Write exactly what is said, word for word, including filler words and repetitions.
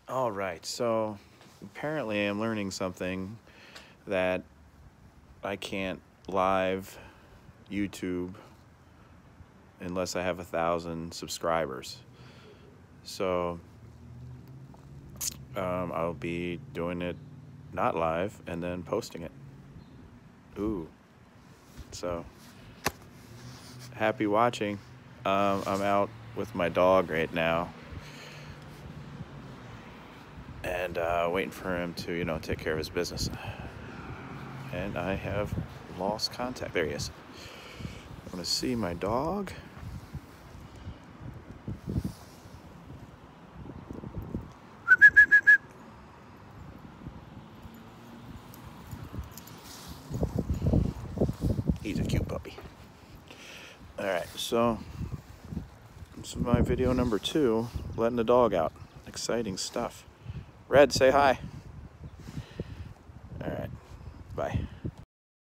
All right, so apparently I'm learning something that I can't live YouTube unless I have a thousand subscribers. So um, I'll be doing it not live and then posting it. Ooh, so happy watching. Um, I'm out with my dog right now and uh, waiting for him to, you know, take care of his business. And I have lost contact. There he is. I want to see my dog. He's a cute puppy. All right, so this is my video number two, letting the dog out. Exciting stuff. Red, say hi. All right, bye.